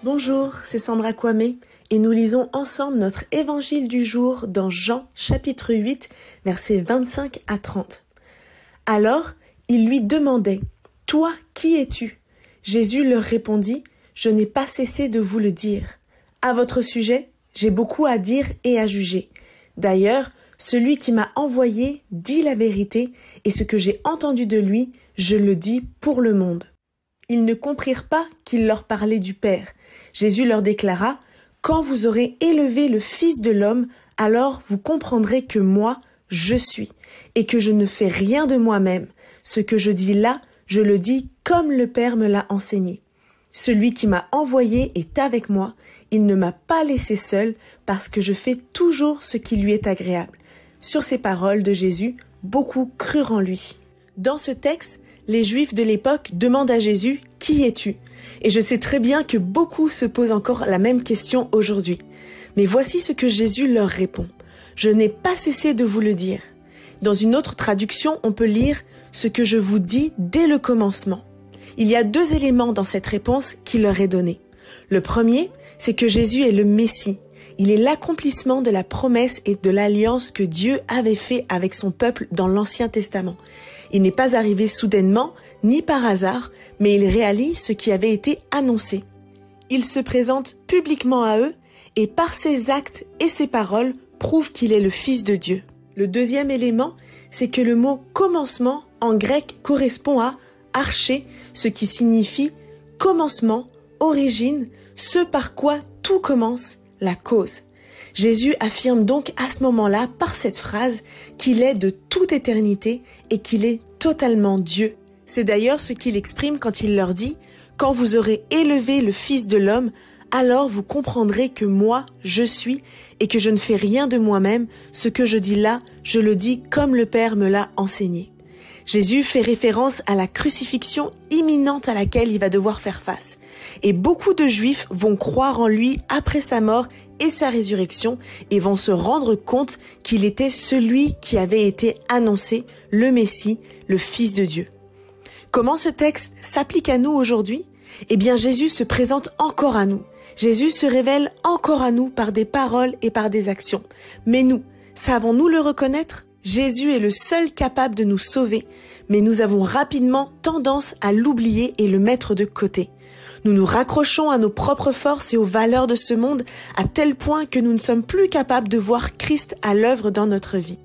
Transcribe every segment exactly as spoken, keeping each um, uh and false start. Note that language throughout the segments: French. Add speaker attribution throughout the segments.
Speaker 1: Bonjour, c'est Sandra Kwame et nous lisons ensemble notre évangile du jour dans Jean chapitre huit, versets vingt-cinq à trente. Alors, ils lui demandaient « Toi, qui es-tu » Jésus leur répondit « Je n'ai pas cessé de vous le dire. À votre sujet, j'ai beaucoup à dire et à juger. D'ailleurs, celui qui m'a envoyé dit la vérité et ce que j'ai entendu de lui, je le dis pour le monde. » Ils ne comprirent pas qu'il leur parlait du Père. Jésus leur déclara « Quand vous aurez élevé le Fils de l'homme, alors vous comprendrez que moi, je suis, et que je ne fais rien de moi-même. Ce que je dis là, je le dis comme le Père me l'a enseigné. Celui qui m'a envoyé est avec moi, il ne m'a pas laissé seul, parce que je fais toujours ce qui lui est agréable. » Sur ces paroles de Jésus, beaucoup crurent en lui. Dans ce texte, les Juifs de l'époque demandent à Jésus « Qui es-tu » Et je sais très bien que beaucoup se posent encore la même question aujourd'hui. Mais voici ce que Jésus leur répond. « Je n'ai pas cessé de vous le dire. » Dans une autre traduction, on peut lire « Ce que je vous dis dès le commencement ». Il y a deux éléments dans cette réponse qui leur est donnée. Le premier, c'est que Jésus est le Messie. Il est l'accomplissement de la promesse et de l'alliance que Dieu avait fait avec son peuple dans l'Ancien Testament. Il n'est pas arrivé soudainement, ni par hasard, mais il réalise ce qui avait été annoncé. Il se présente publiquement à eux et par ses actes et ses paroles prouve qu'il est le Fils de Dieu. Le deuxième élément, c'est que le mot « commencement » en grec correspond à « arché », ce qui signifie « commencement », « origine », ce par quoi tout commence, la cause. Jésus affirme donc à ce moment-là, par cette phrase, qu'il est de toute éternité et qu'il est totalement Dieu. C'est d'ailleurs ce qu'il exprime quand il leur dit « Quand vous aurez élevé le Fils de l'homme, alors vous comprendrez que moi, je suis, et que je ne fais rien de moi-même, ce que je dis là, je le dis comme le Père me l'a enseigné. » Jésus fait référence à la crucifixion imminente à laquelle il va devoir faire face. Et beaucoup de Juifs vont croire en lui après sa mort et sa résurrection et vont se rendre compte qu'il était celui qui avait été annoncé, le Messie, le Fils de Dieu. Comment ce texte s'applique à nous aujourd'hui ? Eh bien, Jésus se présente encore à nous. Jésus se révèle encore à nous par des paroles et par des actions. Mais nous, savons-nous le reconnaître ? Jésus est le seul capable de nous sauver, mais nous avons rapidement tendance à l'oublier et le mettre de côté. Nous nous raccrochons à nos propres forces et aux valeurs de ce monde à tel point que nous ne sommes plus capables de voir Christ à l'œuvre dans notre vie.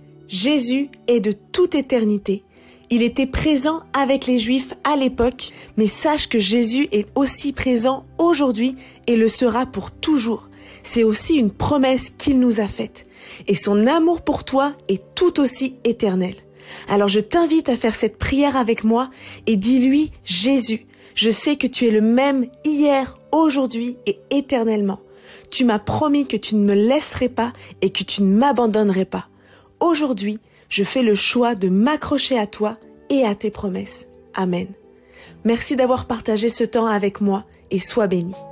Speaker 1: Jésus est de toute éternité. Il était présent avec les Juifs à l'époque, mais sache que Jésus est aussi présent aujourd'hui et le sera pour toujours. C'est aussi une promesse qu'il nous a faite. Et son amour pour toi est tout aussi éternel. Alors je t'invite à faire cette prière avec moi et dis-lui « Jésus, je sais que tu es le même hier, aujourd'hui et éternellement. Tu m'as promis que tu ne me laisserais pas et que tu ne m'abandonnerais pas. Aujourd'hui, je fais le choix de m'accrocher à toi et à tes promesses. Amen. » Merci d'avoir partagé ce temps avec moi et sois béni.